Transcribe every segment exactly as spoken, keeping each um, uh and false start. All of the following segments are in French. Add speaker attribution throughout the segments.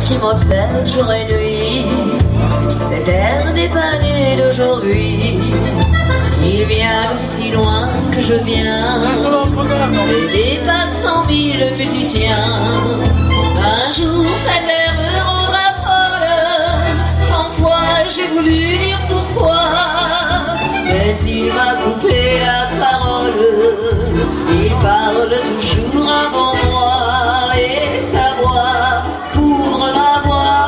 Speaker 1: qui m'obsède jour et nuit. Cet air n'est pas né d'aujourd'hui. Il vient d'aussi loin que je viens, et des pas de cent mille musiciens. Un jour cet air me rendra folle, cent fois j'ai voulu dire pourquoi, mais il m'a coupé la parole. Il parle toujours avant moi, et sa voix couvre ma voix.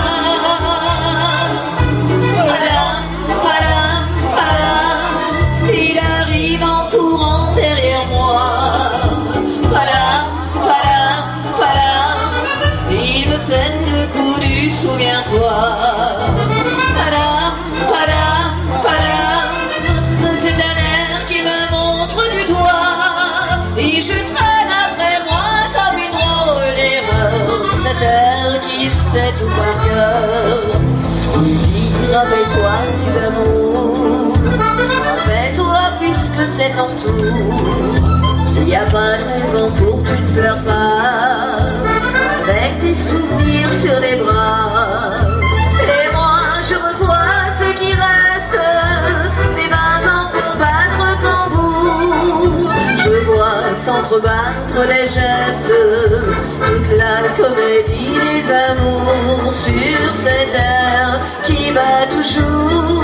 Speaker 1: Padam, padam, padam, il arrive en courant derrière moi. Padam, padam, padam, il me fait le coup du souviens-toi. Padam, padam, padam, c'est un air qui me montre du doigt, et je traîne après moi comme une drôle d'erreur. Cet air qui sait tout par cœur, il dit rappelle-toi tes amours, rappelle-toi puisque c'est ton tour. Il n'y a pas de raison pour que tu ne pleures pas, avec tes souvenirs sur les bras. Et moi je revois ce qui reste, mes vingt ans font battre tambour. Je vois s'entrebattre les gestes, toute la comédie des amours sur cette terre qui bat toujours.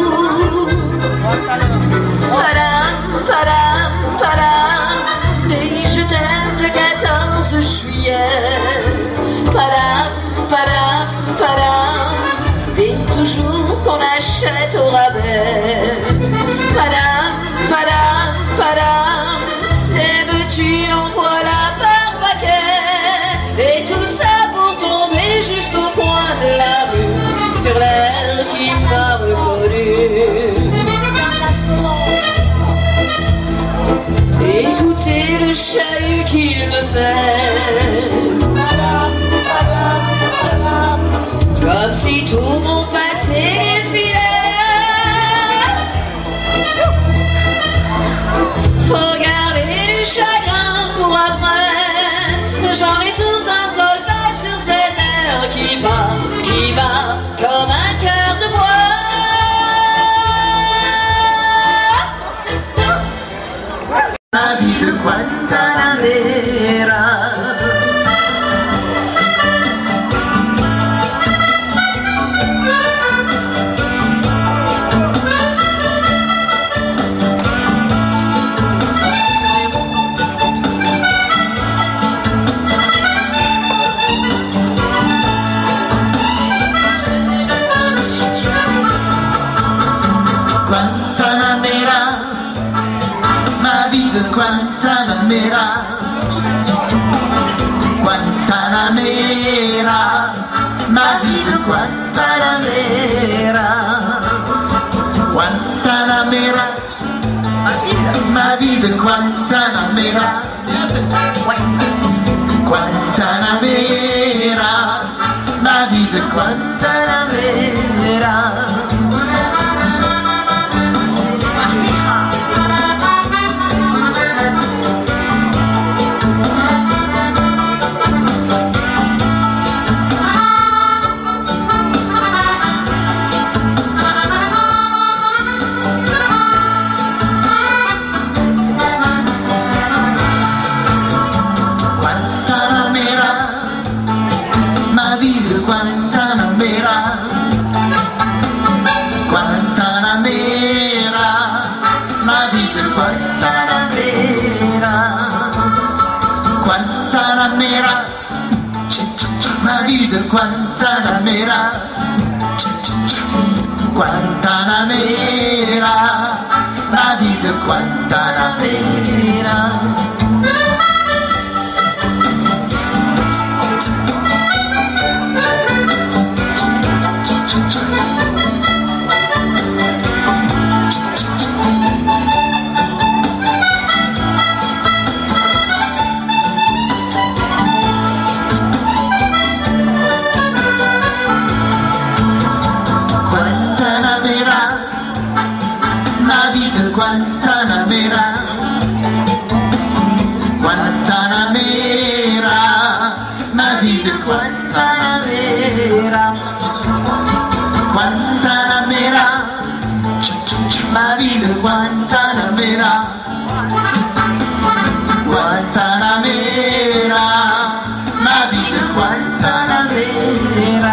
Speaker 1: Padam, padam, padam, et je t'aime de quatorze juillet. Padam, padam, padam, dès toujours qu'on achète au rabais. Padam, padam, padam, et veux-tu en voilà par paquet, et tout ça pour tomber juste au coin de la rue, sur l'air qui m'a reconnu. Écoutez le chahut qu'il me fait, comme si tout mon passé défilait. Faut garder du chagrin pour après, j'en ai tout un solfège sur cette air qui bat, qui bat comme un cœur de bois.
Speaker 2: La vie de Guantanamera. Guantanamera, ma vie de Guantanamera. Guantanamera, ma vie de Guantanamera. Guantanamera, ma vie de Guantanamera. Guantanamera, ma vie de Guantanamera. Guantanamera, Guantanamera, ma vie de Guantanamera. Guantanamera, ma vie de Guantanamera. Guantanamera, ma vie de Guantanamera. Guantanamera, vie de Guantanamera. Guantanamera, ma vie de Guantanamera.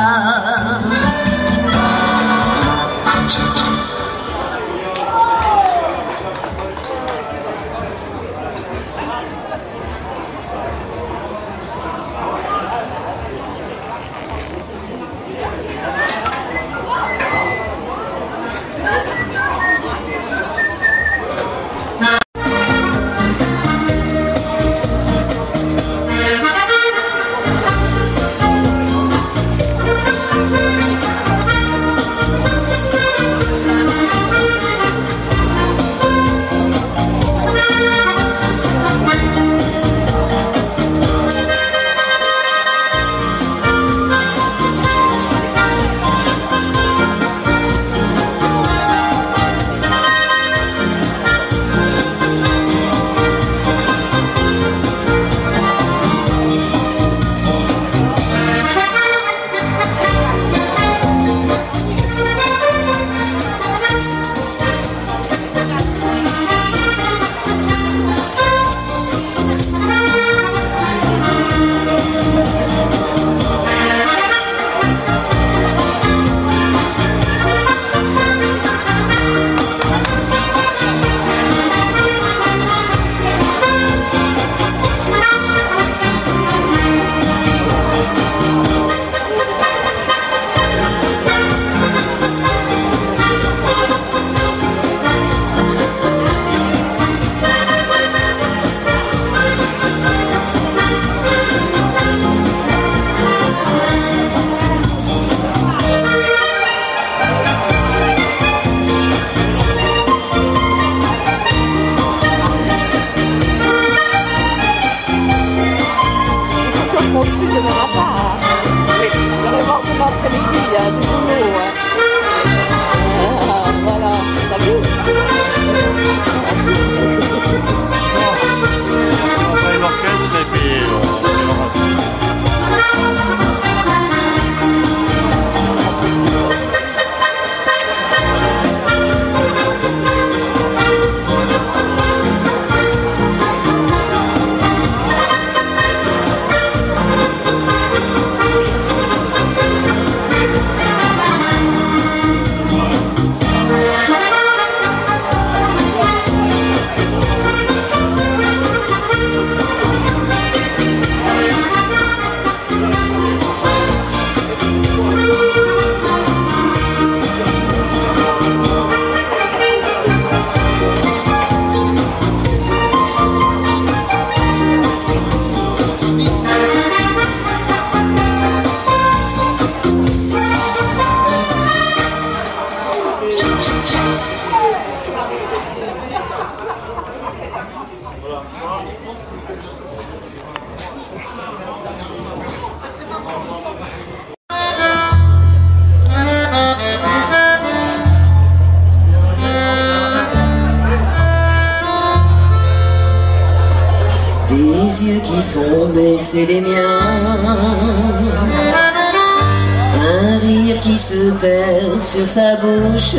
Speaker 1: Des yeux qui font baisser les miens, un rire qui se perd sur sa bouche.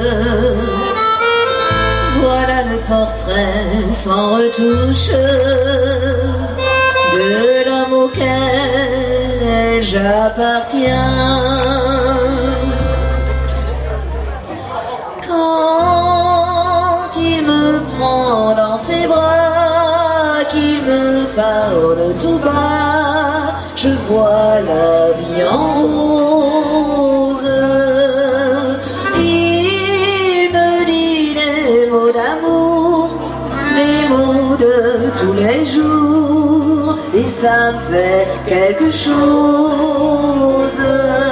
Speaker 1: Voilà le portrait sans retouche de l'homme auquel j'appartiens. Quand il me prend dans ses bras, qu'il me parle tout bas, je vois la vie en rose. Il me dit des mots d'amour, des mots de tous les jours, et ça me fait quelque chose.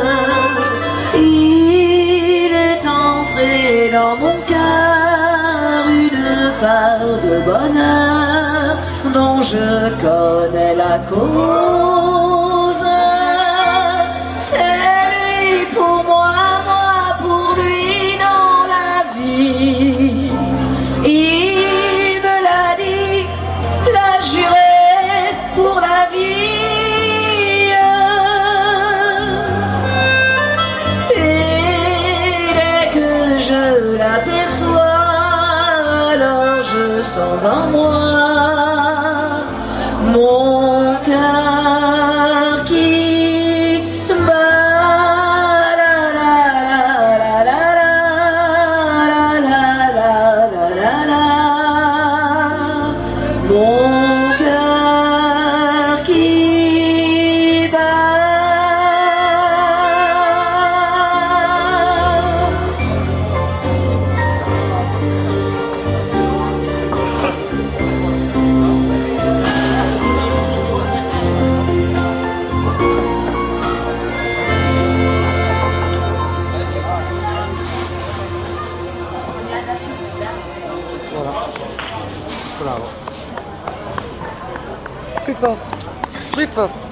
Speaker 1: Il est entré dans mon cœur une part de bonheur dont je connais la cause. C'est lui pour moi, moi pour lui dans la vie. Il me l'a dit, l'a juré pour la vie. Et dès que je l'aperçois, sens en moi mon cœur qui bat. La la la la la la la la la la la. Mon cœur qui bat.
Speaker 3: Voilà. Bravo. Plus fort. Plus fort.